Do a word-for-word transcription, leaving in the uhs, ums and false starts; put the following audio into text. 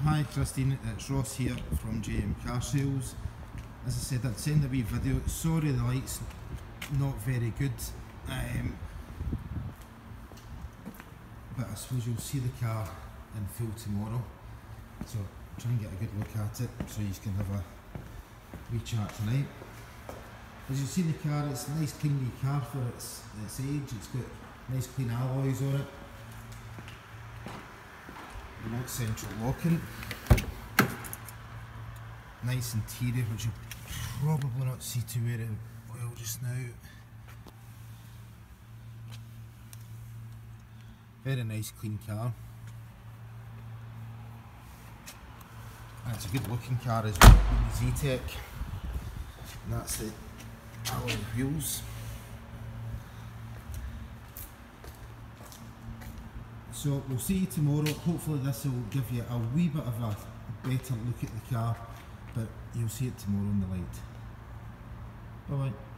Hi Christine, it's Ross here from J M Car Sales. As I said, I'd send a wee video. Sorry the light's not very good, um, but I suppose you'll see the car in full tomorrow. So try and get a good look at it so you can have a wee chat tonight. As you see the car, it's a nice clean wee car for its, its age. It's got nice clean alloys on it. Remote central locking. Nice interior, which you'll probably not see too very well just now. Very nice clean car. And it's a good looking car as well, with the Zetec. And that's the alloy wheels. So we'll see you tomorrow. Hopefully this will give you a wee bit of a better look at the car, but you'll see it tomorrow in the light. Bye bye.